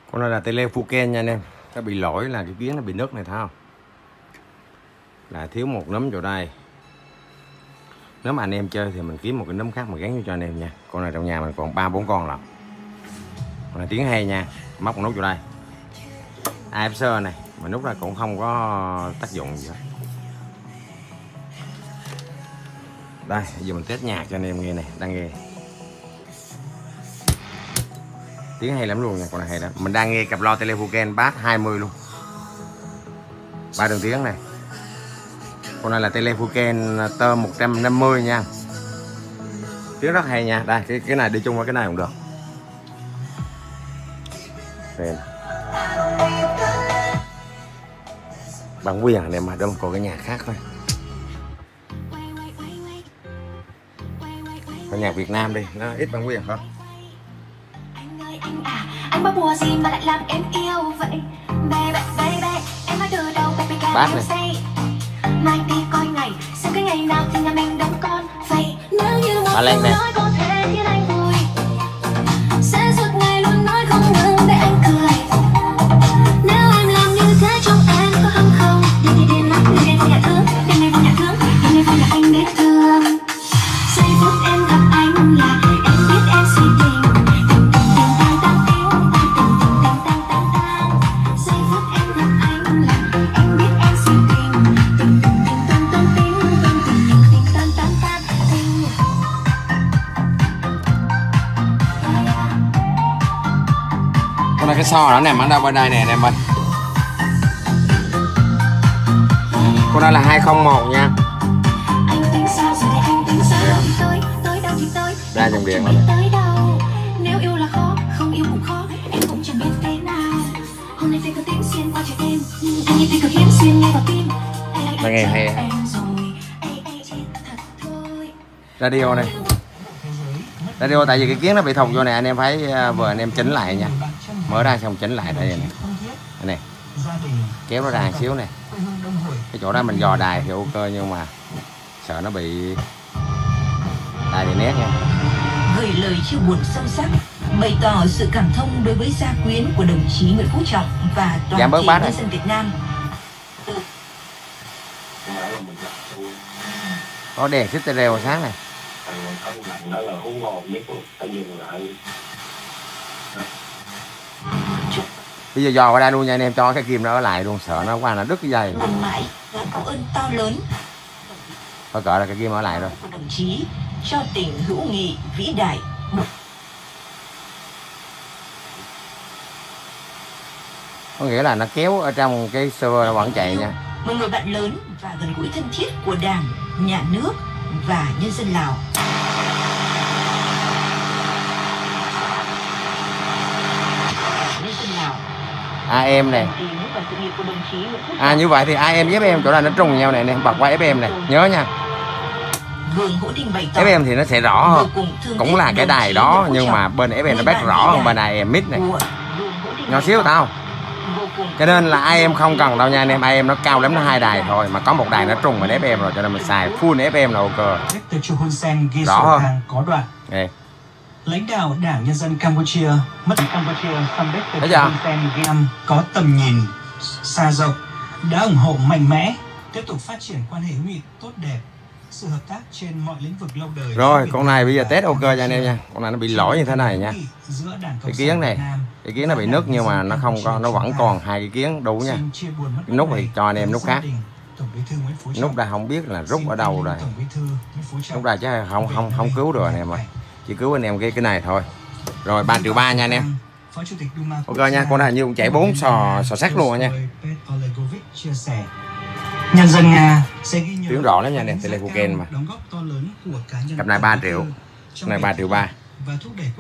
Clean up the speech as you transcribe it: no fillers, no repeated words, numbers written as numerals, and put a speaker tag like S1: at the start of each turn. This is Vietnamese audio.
S1: Con này là Telefunken nha anh em. Nó bị lỗi là cái kiến nó bị nứt này, thấy không? Là thiếu một nấm chỗ đây. Nếu mà anh em chơi thì mình kiếm một cái nấm khác mà gắn vô cho anh em nha. Con này trong nhà mình còn 3-4 con lận. Con này tiếng hay nha. Móc một nút vô đây. AFC này mà nút ra cũng không có tác dụng gì hết. Đây, giờ mình test nhạc cho anh em nghe này, đang nghe. Tiếng hay lắm luôn nha, con này hay lắm. Mình đang nghe cặp loa Telefunken Bass 20 luôn. 3 đường tiếng này. Con này là Telefunken Tôm 150 nha. Tiếng rất hay nha. Đây, cái này đi chung với cái này cũng được. Đây. Bản quyền anh em mà đâu còn cái nhà khác thôi. Còn nhạc Việt Nam đi, nó ít bản quyền hơn.
S2: Anh bắt bùa gì mà lại làm em yêu vậy? Em mới từ đầu
S1: Bát này.
S2: Mai đi coi ngày, xem cái ngày nào thì nhà mình đón con vậy. Nếu như một
S1: Lên này.
S2: nói có thể khiến anh vui, sẽ suốt ngày luôn nói không ngừng để anh cười. Nếu em làm như thế trong em có hâm không? Đi mắt người đêm vô nhà thương, đêm nay vô nhà thương, đêm nay vô nhà anh đến thương. Giây phút em gặp anh là em biết em si tình.
S1: Con này cái so đó nè, ở đâu bên đây nè anh em ơi. Con này là 201 nha. Ra dòng điện rồi.
S2: Nếu yêu là khó, không yêu cũng khó, em cũng chẳng biết thế nào. Hôm nay phải có tiếng xuyên qua trái tim, anh như phải có kiếm xuyên ngay vào tim.
S1: Đang nghe hay. Radio này. Radio tại vì cái kiến nó bị thùng vô này, anh em phải vừa anh em chỉnh lại nha. Mở ra xong chỉnh lại đây này. Đây này. Kéo nó ra một xíu này. Cái chỗ đó mình dò đài thì ok, nhưng mà sợ nó bị đài bị nét nha.
S3: Gửi lời chia buồn sâu sắc, bày tỏ sự cảm thông đối với gia quyến của đồng chí Nguyễn Phú Trọng và toàn thể nhân dân Việt Nam.
S1: Có đèn stereo sáng này. Bây giờ dò vào đây luôn nha anh em, cho cái kim nó ở lại luôn, sợ nó qua là đứt cái dây.
S3: Mãi và có ơn to lớn.
S1: Có cỡ là cái kim ở lại rồi.
S3: Đồng chí cho tình hữu nghị vĩ đại.
S1: Có nghĩa là nó kéo ở trong cái server nó vẫn chạy nha.
S3: Một người bạn lớn và gần gũi thân thiết của Đảng, Nhà nước và nhân dân Lào.
S1: AM này. Như vậy thì AM với FM chỗ này nó trùng nhau này, anh em bật qua FM này, nhớ nha. FM thì nó sẽ rõ hơn, cũng là cái đài đó nhưng mà bên FM nó bass rõ hơn bên AM mid này, nhỏ xíu tao. Cho nên là AM không cần đâu nha anh em, AM nó cao lắm, nó 2 đài thôi, mà có một đài nó trùng bên FM rồi, cho nên mình xài full FM là ok. Rõ hơn. Đây.
S4: Lãnh đạo Đảng Nhân dân Campuchia, mất Campuchia Samdech Techo Hun Sen Ghiam có tầm nhìn xa rộng, đã ủng hộ mạnh mẽ tiếp tục phát triển quan hệ hữu nghị tốt đẹp, sự hợp tác trên mọi lĩnh vực lâu đời.
S1: Rồi, con này bây giờ test ok cho anh em nha. Con này nó bị lỗi như thế này nha. Cái kiến này, cái kiến nó bị nứt nhưng mà nó không có, nó vẫn còn 2 cái kiến đủ nha. Cái nút thì cho anh em nút khác. Nút ra không biết là rút ở đâu rồi. Nút ra chứ không cứu được anh em ơi. Chỉ cứu anh em cái này thôi. Rồi 3,3 triệu nha anh em. Ok nha, con này như cũng chạy 4 sò sắt luôn nha.
S4: Nhân dân Nga sẽ ghi nhớ
S1: tiếng rõ lắm nha anh em, Telefunken mà. Cặp này 3 triệu. Cặp này 3,3 triệu.